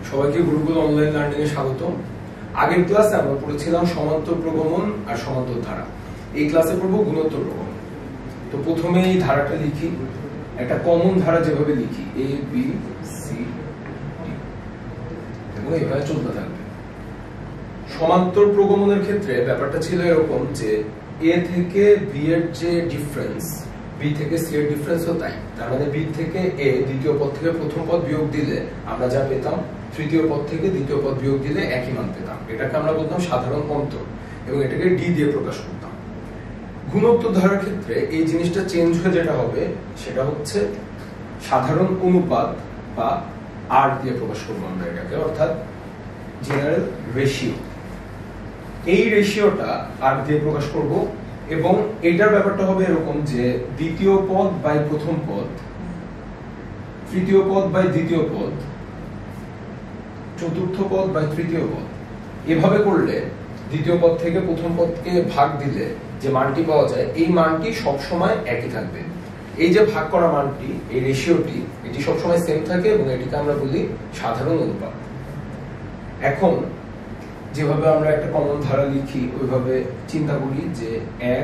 সবাইকে Gurukul online learning এ স্বাগত। আগের ক্লাসে আমরা পড়েছিলাম সমান্তর প্রগমন আর সমান্তর ধারা। এই ক্লাসে পড়বো গুণোত্তর প্রগমন। তো প্রথমে এই ধারাটা লিখি, একটা কমন ধারা যেভাবে লিখি এ বি সি ডি এবং এইভাবে চলতে থাকবে। সমান্তর প্রগমনের ক্ষেত্রে ব্যাপারটা ছিল এরকম যে এ থেকে বি এর যে ডিফারেন্স, বি থেকে সি এর ডিফারেন্সও তাই। তার মানে বি থেকে এ দ্বিতীয় পদ থেকে প্রথম পদ বিয়োগ দিলে আমরা যা পেতাম, তৃতীয় পদ থেকে দ্বিতীয় পদ বিয়োগ দিলে একই মান পেতাম। এটাকে আমরা বলতাম সাধারণ অন্তর এবং এটাকে ডি দিয়ে প্রকাশ করতাম। গুণোত্তর ধারার ক্ষেত্রে এই জিনিসটা চেঞ্জ হয়ে যেটা হবে সেটা হচ্ছে সাধারণ অনুপাত বা আর দিয়ে প্রকাশ করবো আমরা এটাকে, অর্থাৎ জেনারেল রেশিও। এই রেশিওটা আর দিয়ে প্রকাশ করব এবং এটার ব্যাপারটা হবে এরকম যে দ্বিতীয় পদ বাই প্রথম পদ, তৃতীয় পদ বাই দ্বিতীয় পদ, চতুর্থ পদ বাই তৃতীয় পদ। এভাবে করলে দ্বিতীয় পদ থেকে প্রথম পদকে ভাগ দিলে যে মানটি পাওয়া যায় এই মানটি সবসময় একই থাকবে। এই যে ভাগ করা মানটি, এই রেশিওটি, এটি সবসময় সেম থাকে এবং এটিকে আমরা বলি সাধারণ অনুপাত। এখন যেভাবে আমরা একটা কমন ধারা লিখি ওইভাবে চিন্তা করি যে 1,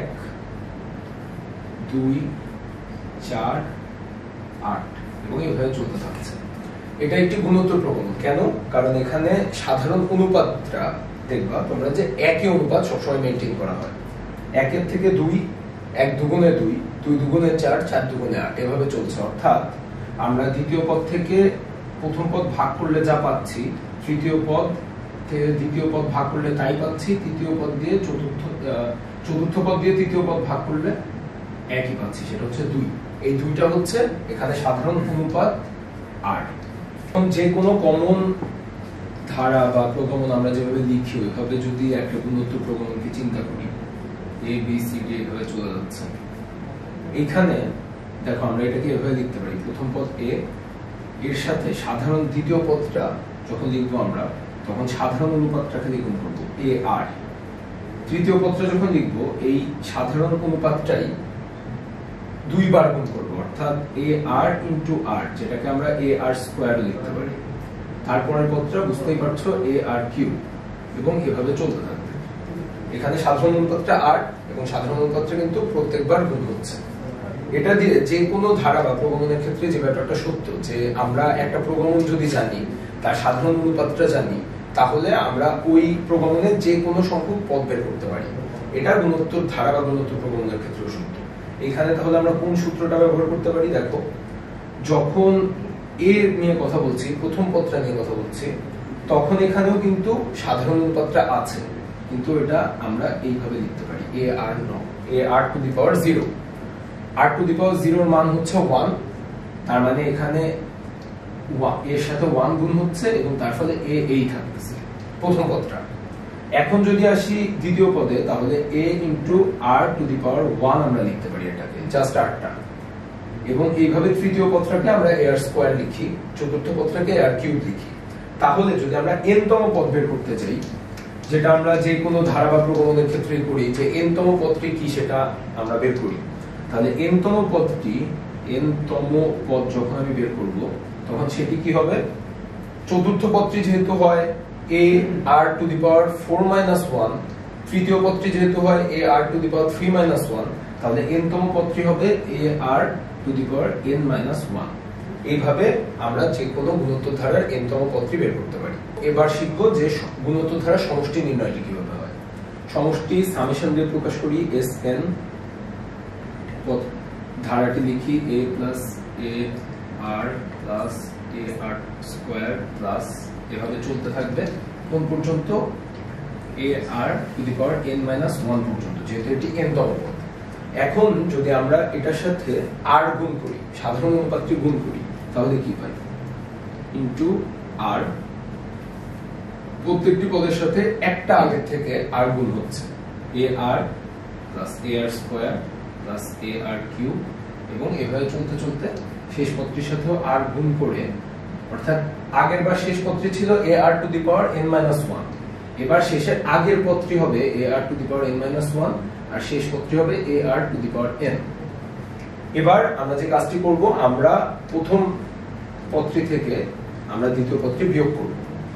2, 4, 8 এবং এইভাবে চলতে থাকছে। এটা একটি গুণোত্তর প্রগমন। কেন? কারণ এখানে সাধারণ অনুপাতটা দেখবা তোমরা যে একই অনুপাত সবসময় মেনটেন করা হয়। 1 এর থেকে 2, 1 দুগুণে 2, 2 দুগুণে 4, 4 দুগুণে 8 এভাবে চলছে। অর্থাৎ আমরা দ্বিতীয় পদ থেকে প্রথম পদ ভাগ করলে যা পাচ্ছি, তৃতীয় পদ থেকে দ্বিতীয় পদ ভাগ করলে তাই পাচ্ছি, তৃতীয় পদ দিয়ে চতুর্থ পদ দিয়ে তৃতীয় পদ ভাগ করলে একই পাচ্ছি, সেটা হচ্ছে 2। এই 2টা হচ্ছে এখানে সাধারণ অনুপাত আর। যে কোনো কমন ধারা বা প্রগমন আমরা যেভাবে লিখি ওইভাবে যদি একটা গুণোত্তর প্রগমনকে চিন্তা করি, এ বি সি ডি এভাবে চলে যাচ্ছে। এখানে দেখো আমরা এটাকে এভাবে লিখতে পারি, প্রথম পদ এ, এর সাথে সাধারণ দ্বিতীয় পদটা যখন লিখবো আমরা তখন সাধারণ অনুপাতটাকে গুণ করবো এ আর। তৃতীয় পদটা যখন লিখবো এই সাধারণ অনুপাতটাই 2 বার গুণ করবো, অর্থাৎ এ আর ইন্টু আর, যেটাকে আমরা এ আর স্কোয়ার লিখতে পারি। তারপরের পদটা বুঝতেই পারছো এ আর কিউব এবং এভাবে চলতে থাকবে। এখানে সাধারণ অনুপাতটা আর এবং সাধারণ অনুপাতটা কিন্তু প্রত্যেকবার গুণ হচ্ছে। এটা দিয়ে যে কোনো ধারা বা প্রগমনের ক্ষেত্রে যে ব্যাপারটা সত্য যে আমরা একটা প্রগমন যদি জানি, তার সাধারণ অনুপাতটা জানি, তাহলে আমরা ওই প্রগমনের যে কোনো সংখ্যক পদ বের করতে পারি। এটা গুণোত্তর ধারা বা গুণোত্তর প্রগমনের ক্ষেত্রেও সত্য। এখানে তাহলে আমরা কোন সূত্রটা ব্যবহার করতে পারি? দেখো, যখন এ নিয়ে কথা বলছি, প্রথম পদটা নিয়ে কথা বলছি, তখন এখানেও কিন্তু সাধারণ অনুপাতটা আছে, কিন্তু এটা আমরা এইভাবে লিখতে পারি এ আর এ আর to the power 0। R to the পাওয়ার 0 এর মান হচ্ছে 1, তার মানে এখানে এর সাথে 1 গুণ হচ্ছে এবং তার ফলে এ এই থাকতেছে প্রথম পদটা। এখন যদি আসি দ্বিতীয় পদে, তাহলে a into r to the power 1 আমরা লিখতে পারি এটাকে, জাস্ট আরটা। এবং এইভাবে তৃতীয় পদটাকে আমরা এ আর স্কোয়ার লিখি, চতুর্থ পদটাকে এ আর কিউব লিখি। তাহলে যদি আমরা n তম পদ বের করতে চাই, যেটা আমরা যে কোনো ধারা বা প্রগমনের ক্ষেত্রে করি, যে n তম পদটি কি সেটা আমরা বের করি, তাহলে n তম পদ যখন আমি বের করব তখন সেটি কি হবে? চতুর্থ পদটি যেহেতু হয় a r to the power 4 minus 1, তৃতীয় পদটি যেহেতু হয় a r to the power 3 minus 1, তাহলে n তম পদটি হবে a r to the power n minus 1। এইভাবে আমরা যে কোনো গুণোত্তর ধারার n তম পদটি বের করতে পারি। এবার শিখবো যে গুণোত্তর ধারার সমষ্টি নির্ণয়টি কিভাবে হয়। সমষ্টি সামেশন দিয়ে প্রকাশ করি, Sn পদ ধারাটি লিখি a plus a r plus a r square plus এভাবে চলতে থাকবে কোন পর্যন্ত? a r to the power n minus 1 পর্যন্ত, যেহেতু এটি n তম পদ। এখন যদি আমরা এটার সাথে r গুণ করি, সাধারণ অনুপাতটি গুণ করি, তাহলে কি হয়? ইনটু r, প্রত্যেকটি পদের সাথে একটা আগের থেকে r গুণ হচ্ছে, a r plus a r square plus a r cube এবং এভাবে চলতে চলতে শেষ পদটির সাথেও r গুণ করে, অর্থাৎ আগের বার শেষ পদটি ছিল a r to the power n minus 1, এবার শেষের আগের পদটি হবে a r to the power n minus 1 আর শেষ পদটি হবে a r to the power n। এবার আমরা যে কাজটি করব, আমরা প্রথম পদটি থেকে আমরা দ্বিতীয় পদটি বিয়োগ করব।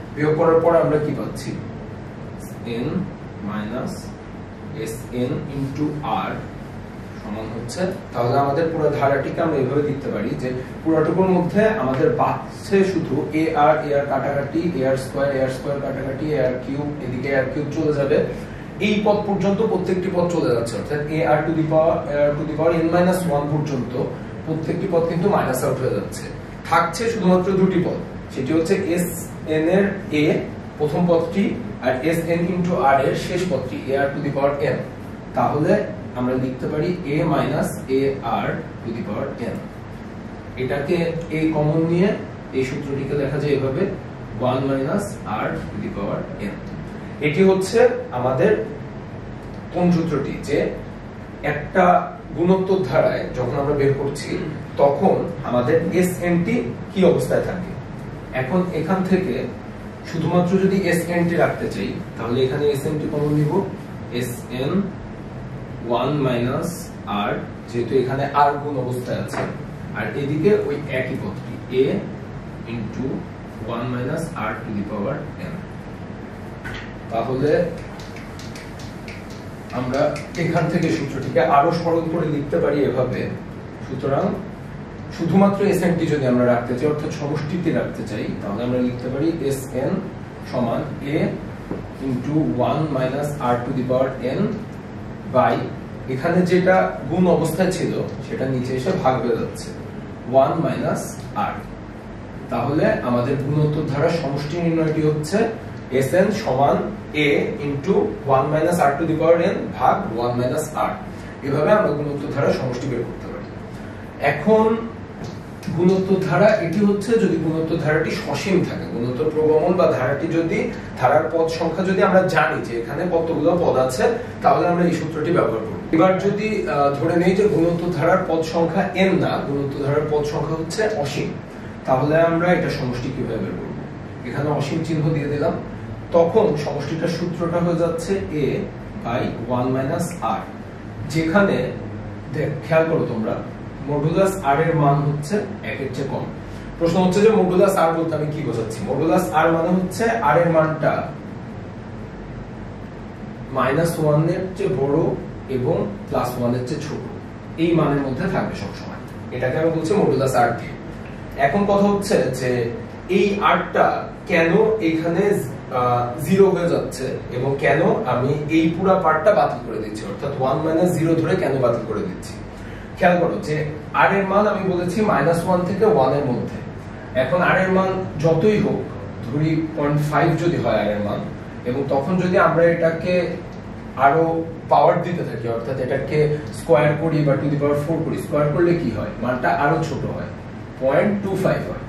বিয়োগ করার পরে আমরা কি পাচ্ছি n minus Sn into r সমান হচ্ছে, তাহলে আমাদের পুরো ধারাটিকে আমরা এইভাবে লিখতে পারি যে পুরোটুকুর মধ্যে আমাদের বাড়ছে শুধু ar কাটাকাটি, ar স্কয়ার কাটাকাটি, ar কিউব, এদিকে ar কিউব চলে যাবে, এই পদ পর্যন্ত প্রত্যেকটি পদ চলে যাচ্ছে, অর্থাৎ ar to the power n minus 1 পর্যন্ত প্রত্যেকটি পদ কিন্তু মাইনাস আউট হয়ে যাচ্ছে। থাকছে শুধুমাত্র দুটি পদ, সেটি হচ্ছে Sn এর a প্রথম পদটি আর Sn ইনটু r এর শেষ পদটি ar to the power n। তাহলে আমরা লিখতে পারি a minus ar to the power n। এটাকে a কমন নিয়ে এই সূত্রটিকে লেখা যায় এভাবে 1 minus r to the power n। এটি হচ্ছে আমাদের কোন সূত্রটি, যে একটা গুণোত্তর ধারায় যখন আমরা বের করছি তখন আমাদের Sn টি কি অবস্থায় থাকে। এখন এখান থেকে শুধুমাত্র যদি Sn টি রাখতে চাই তাহলে এখানে Sn টি কমন নিব, Sn 1 মাইনাস r, যেহেতু এখানে r গুণ অবস্থায় আছে, আর এদিকে ওই একই পদটি a into 1 minus r to the power n। তাহলে আমরা এখান থেকে সূত্রটিকে আরো সরল করে লিখতে পারি এভাবে। সুতরাং শুধুমাত্র Sn টি যদি আমরা রাখতে চাই অর্থাৎ সমষ্টিতে রাখতে চাই তাহলে আমরা লিখতে পারি Sn সমান a into 1 minus r to the power n by এখানে যেটা গুণ অবস্থায় ছিল সেটা নিচে এসে ভাগ হয়ে যাচ্ছে 1 মাইনাস r। তাহলে আমাদের গুণোত্তর ধারার সমষ্টি নির্ণয়টি হচ্ছে Sn সমান a into 1 minus r to the power n ভাগ 1 মাইনাস r। এভাবে আমরা গুণোত্তর ধারার সমষ্টি বের করতে পারি। এখন গুণোত্তর ধারা এটি হচ্ছে যদি গুণোত্তর ধারাটি সসীম থাকে, গুণোত্তর প্রগমন বা ধারাটি যদি ধারার পদ সংখ্যা যদি আমরা জানি যে এখানে কতগুলো পদ আছে তাহলে আমরা এই সূত্রটি ব্যবহার করব। এবার যদি ধরে নেই যে গুণোত্তর ধারার পদ সংখ্যা n না, গুণোত্তর ধারার পদ সংখ্যা হচ্ছে অসীম, তাহলে আমরা এটা সমষ্টি কিভাবে বের করব। এখানে অসীম চিহ্ন দিয়ে দিলাম, তখন সমষ্টিটার সূত্রটা হয়ে যাচ্ছে a বাই 1 মাইনাস r, যেখানে খেয়াল করো তোমরা মডুলাস r এর মান হচ্ছে 1 এর চেয়ে কম। প্রশ্ন হচ্ছে যে মডুলাস r বলতে আমি কি বোঝাচ্ছি। মডুলাস r মানে হচ্ছে r এর মানটা -1 এর চেয়ে বড় এবং +1 এর চেয়ে ছোট, এই মানের মধ্যে থাকবে সব সময়, এটাকে আমি বলছি মডুলাস r দিয়ে। এখন কথা হচ্ছে যে এই r টা কেন এখানে 0 হয়ে যাচ্ছে এবং কেন আমি এই পুরো পার্টটা বাতিল করে দিচ্ছি, অর্থাৎ 1 - 0 ধরে কেন বাতিল করে দিচ্ছি। খেয়াল করো যে r এর মান আমি বলেছি -1 থেকে 1 এর মধ্যে। এখন r এর মান যতই হোক, ধরি 0.5 যদি হয় r এর মান, এবং তখন যদি আমরা এটাকে আরো পাওয়ার দিতে থাকি, অর্থাৎ এটাকে স্কয়ার করি বা টু দি পাওয়ার 4 করি, স্কয়ার করলে কি হয়, মানটা আরো ছোট হয়, 0.25 হয়।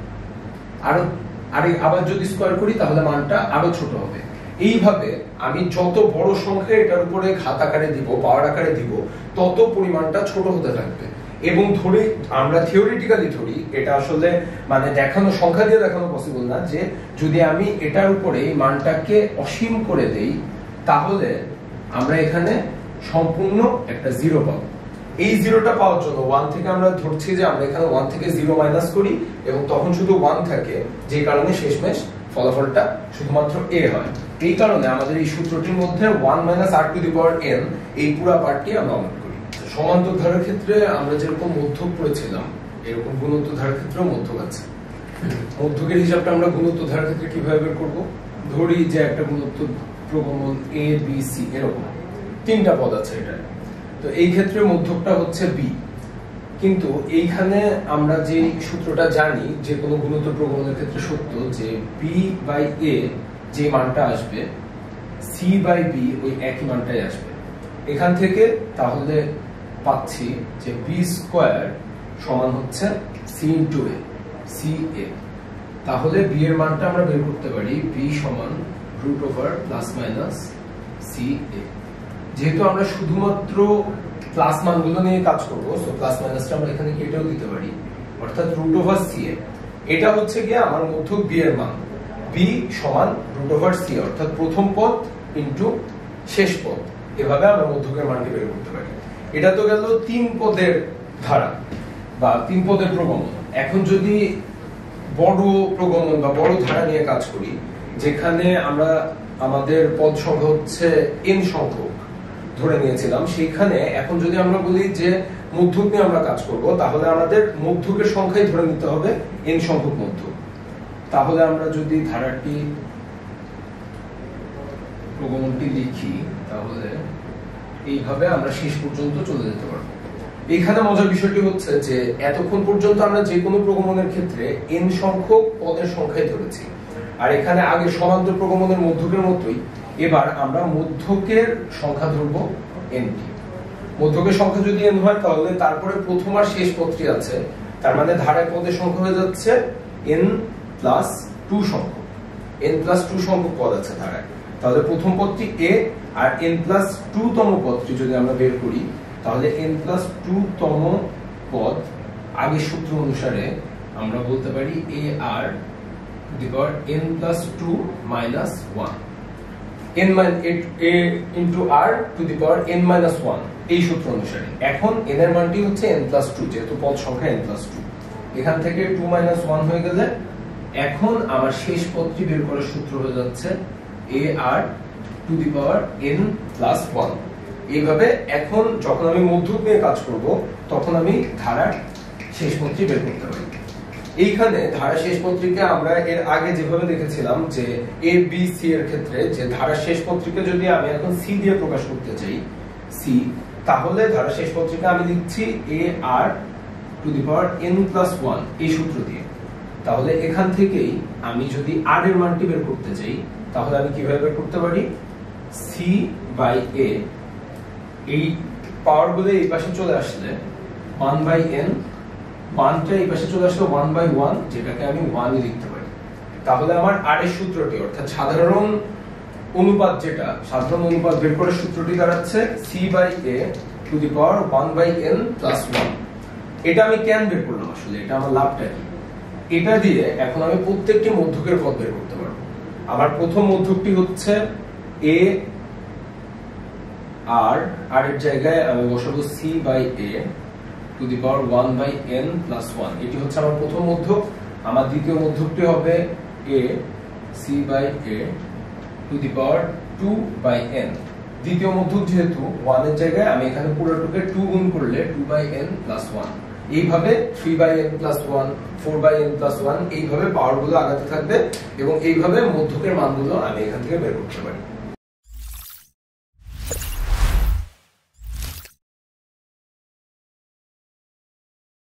আবার যদি স্কয়ার করি তাহলে মানটা আরো ছোট হবে। এইভাবে আমি যত বড় সংখ্যা এটার উপরে ঘাত আকারে দিব, পাওয়ার আকারে দিব, তত পরিমাণটা ছোট হতে থাকবে। এবং ধরি আমরা থিওরিটিক্যালি ধরি, এটা আসলে মানে দেখানো সংখ্যা দিয়ে দেখানো পসিবল না, যে যদি আমি এটার উপরে এই মানটাকে অসীম করে দেই তাহলে আমরা এখানে সম্পূর্ণ একটা 0 পাবো। এই 0টা পাওয়ার জন্য 1 থেকে আমরা ধরছি যে আমরা এখানে 1 থেকে 0 মাইনাস করি এবং তখন শুধু 1 থাকে, যে কারণে শেষমেশ ফলাফলটা শুধুমাত্র a হয়। এই কারণে আমাদের এই সূত্রটির মধ্যে 1 - r to the power n এই পুরো পার্টটি আমরা অমিট করি। সমান্তর ধারার ক্ষেত্রে আমরা যেরকম মধ্যক পড়েছিলাম, এরকম গুণোত্তর ধারার ক্ষেত্রেও মধ্যক আছে। মধ্যকের হিসাবটা আমরা গুণোত্তর ধারার ক্ষেত্রে কিভাবে বের করব। ধরি যে একটা গুণোত্তর প্রগমন a b c, এরকম 3টা পদ আছে এটা, তো এই ক্ষেত্রে মধ্যকটা হচ্ছে b। কিন্তু এইখানে আমরা যে সূত্রটা জানি যে কোনো গুণোত্তর প্রগমনের ক্ষেত্রে সত্য, যে b বাই a যে মানটা আসবে c বাই b ওই একই মানটাই আসবে। এখান থেকে তাহলে পাচ্ছি যে b স্কয়ার সমান হচ্ছে c into a, c a। তাহলে b এর মানটা আমরা বের করতে পারি b সমান √ প্লাস মাইনাস c a। যেহেতু আমরা শুধুমাত্র প্লাস মানগুলো নিয়ে কাজ করব, সো প্লাস মাইনাসটা আমরা এখানে কেটেও দিতে পারি, অর্থাৎ √c। এটা হচ্ছে কি আমার মধ্যক b এর মান, b সমান √c, অর্থাৎ প্রথম পদ ইনটু শেষ পদ। এভাবে আমরা মধ্যকের মানকে বের করতে পারি। এটা তো গেল 3 পদের ধারা বা 3 পদের প্রগমন। এখন যদি বড় প্রগমন বা বড় ধারা নিয়ে কাজ করি, যেখানে আমরা আমাদের পদ সংখ্যা হচ্ছে n সংখ্যক ধরে নিয়েছিলাম, সেইখানে এখন যদি আমরা বলি যে মধ্যক নিয়ে আমরা কাজ করব, তাহলে আমাদের মধ্যকের সংখ্যাই ধরে নিতে হবে n সংখ্যক মধ্যক। তাহলে আমরা যদি ধারাটি প্রগমনটি লিখি, তাহলে এইভাবে আমরা শেষ পর্যন্ত চলে যেতে পারবো। এখানে মজার বিষয়টি হচ্ছে যে এতক্ষণ পর্যন্ত আমরা যে কোনো প্রগমনের ক্ষেত্রে n সংখ্যক পদের সংখ্যাই ধরেছি, আর এখানে আগে সমান্তর প্রগমনের মধ্যকের মতোই এবার আমরা মধ্যকের সংখ্যা ধরব nটি। মধ্যকের সংখ্যা যদি n হয়, তাহলে তারপরে প্রথম আর শেষ পদটি আছে, তার মানে ধারায় পদের সংখ্যা হয়ে যাচ্ছে n+2 সংখ্যক। n+2 সংখ্যক পদ আছে ধারায়, তাহলে প্রথম পদটি a, আর n+2 তম পদটি যদি আমরা বের করি, তাহলে n+2 তম পদ আগের সূত্র অনুসারে আমরা বলতে পারি ar n+2 - 1 n+r এই সূত্র অনুসারে। এখন n এর মানটি হচ্ছে n+2, যেহেতু পদ সংখ্যা n+2, এখান থেকে 2 - 1 হয়ে গেলে এখন আমার শেষ পদটি বের করার সূত্র হয়ে যাচ্ছে ar n+1। এইভাবে এখন যখন আমি মধ্যক নিয়ে কাজ করব, তখন আমি ধারার শেষ পদটি বের করতে পারি। এইখানে ধারা শেষ পত্রিকা আমরা এর আগে যেভাবে দেখেছিলাম যে a b c এর ক্ষেত্রে যে ধারা শেষ পত্রিকা যদি আমি এখন c দিয়ে প্রকাশ করতে চাই, c, তাহলে ধারা শেষ পত্রিকা আমি লিখছি ar n+1 এই সূত্র দিয়ে। তাহলে এখান থেকেই আমি যদি r এর মানটি বের করতে চাই, তাহলে আমি কিভাবে বের করতে পারি, c/a, এই পাওয়ার গুলো এই পাশে চলে আসলে 1/n, 1টা এই পাশে চলে আসলে 1/1, যেটাকে আমি 1 লিখতে পারি। তাহলে আমার r এর সূত্রটি, অর্থাৎ সাধারণ অনুপাত বের করার সূত্রটি দাঁড়াচ্ছে c/a⁴1/n+1। এটা আমি কেন বের করলাম, আসলে এটা আমার লাভটা কি? এটা দিয়ে এখন আমি প্রত্যেকটি মধ্যকের পদ বের করতে পারবো। আমার প্রথম মধ্যকটি হচ্ছে a, r এর জায়গায় আমি বসাবো c/a⁴1/n+1, এটি হচ্ছে আমার প্রথম মধ্যক। আমার দ্বিতীয় মধ্যকটি হবে a c/a⁴2/n। দ্বিতীয় মধ্যক যেহেতু 1 এর জায়গায়, আমি এখানে পুরোটুকে 2 গুণ করলে 2/n+1। এইভাবে 3/n+1, 4/n+1 এইভাবে পাওয়ার গুলো আগাতে থাকবে এবং এইভাবে মধ্যকের মানগুলো আমি এখান থেকে বের করতে পারি।